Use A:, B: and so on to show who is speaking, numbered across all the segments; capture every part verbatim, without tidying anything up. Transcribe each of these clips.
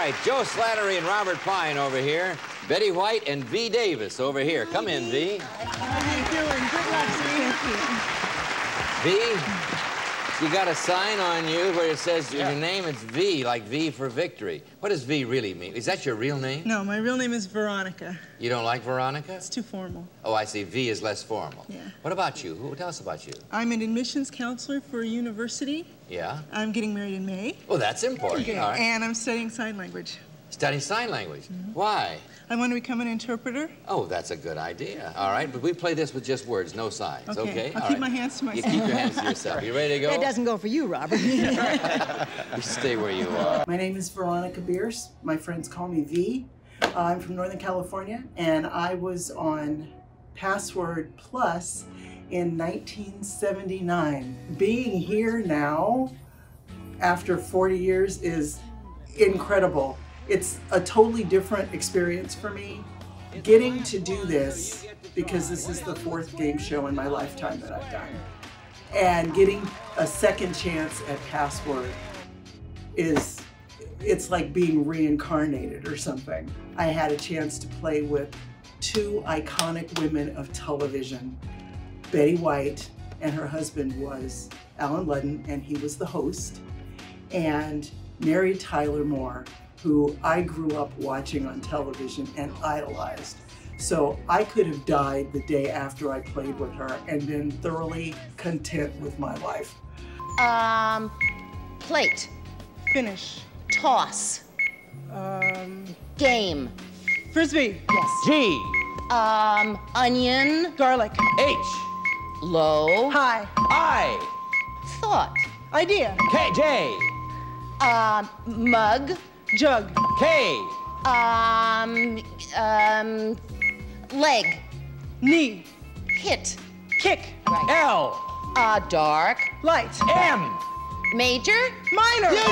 A: right, Joe Slattery and Robert Pine over here. Betty White and V. Davis over here. Come in, V.
B: How are you doing? Good luck,
A: V, you got a sign on you where it says
B: yeah.
A: your name is V, like V for victory. What does V really mean? Is that your real name?
B: No, my real name is Veronica.
A: You don't like Veronica?
B: It's too formal.
A: Oh, I see. V is less formal.
B: Yeah.
A: What about you? Who, tell us about you.
B: I'm an admissions counselor for a university.
A: Yeah?
B: I'm getting married in May.
A: Oh, that's important.
B: Okay.
A: All right.
B: And I'm studying sign language.
A: Study sign language?
B: Mm-hmm.
A: Why?
B: I want to become an interpreter.
A: Oh, that's a good idea. All right, but we play this with just words, no signs, okay?
B: Okay, I'll
A: All
B: keep
A: right.
B: my hands to myself.
A: You keep your hands to yourself. You ready to go?
C: That doesn't go for you, Robert.
A: You stay where you are.
D: My name is Veronica Bierce. My friends call me V. Uh, I'm from Northern California, and I was on Password Plus in nineteen seventy-nine. Being here now, after forty years, is incredible. It's a totally different experience for me. Getting to do this, because this is the fourth game show in my lifetime that I've done, and getting a second chance at Password is, it's like being reincarnated or something. I had a chance to play with two iconic women of television. Betty White, and her husband was Alan Ludden, and he was the host, and Mary Tyler Moore, who I grew up watching on television and idolized. So I could have died the day after I played with her and been thoroughly content with my life.
C: Um, plate.
B: Finish.
C: Toss.
B: Um,
C: Game.
B: Frisbee.
C: Yes.
A: G.
C: Um, onion.
B: Garlic.
A: H.
C: Low.
B: High.
A: I.
C: Thought.
B: Idea.
A: K. J.
C: Um, mug.
B: Jug.
A: K.
C: Um, um, leg.
B: Knee.
C: Hit.
B: Kick.
C: Right.
A: L.
C: Uh, dark.
B: Light.
A: M.
C: Major.
B: Minor.
A: You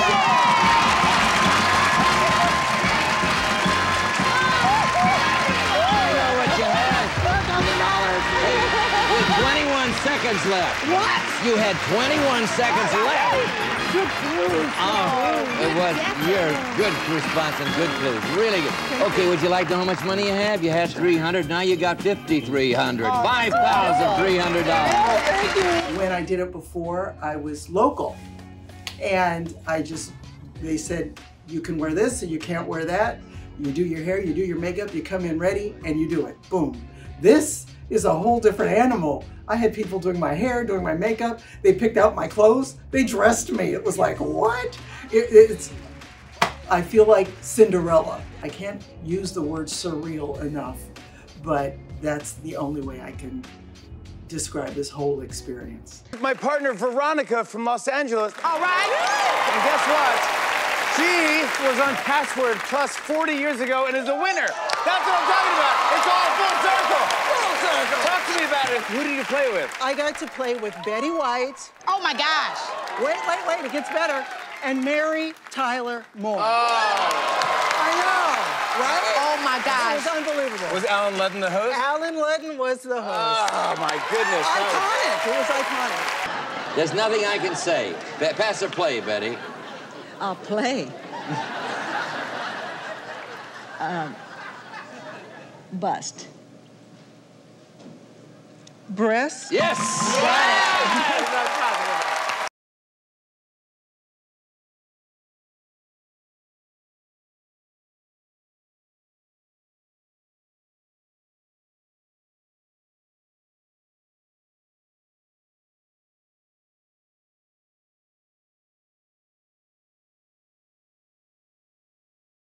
A: know what you had? four thousand dollars. Hey, with twenty-one seconds left.
B: What?
A: You had twenty-one seconds left.
B: Good clues.
A: Oh, it was. You're good response and good clues. Really good. Okay, would you like to know how much money you have? You had three hundred. Now you got fifty-three hundred. five thousand three hundred dollars.
D: When I did it before, I was local. And I just, they said, you can wear this and you can't wear that. You do your hair, you do your makeup, you come in ready, and you do it. Boom. This is a whole different animal. I had people doing my hair, doing my makeup. They picked out my clothes. They dressed me. It was like, what? It, it's, I feel like Cinderella. I can't use the word surreal enough, but that's the only way I can describe this whole experience.
E: My partner, Veronica from Los Angeles.
C: All right.
E: And guess what? She was on Password Plus forty years ago and is a winner. That's what I'm talking about. It's all full circle. Full circle. Talk to me about it. Who did you play with?
B: I got to play with Betty White.
C: Oh my gosh.
B: Wait, wait, wait, it gets better. And Mary Tyler Moore.
E: Oh.
B: I know, right?
C: Oh my
B: It
C: gosh.
B: was unbelievable.
E: Was Alan Ludden the host?
B: Alan Ludden was the host.
E: Oh my goodness.
B: Iconic. It was iconic.
A: There's nothing I can say. Be pass or play, Betty.
C: I'll play. um, bust.
B: Breast.
A: Yes!
E: Yes!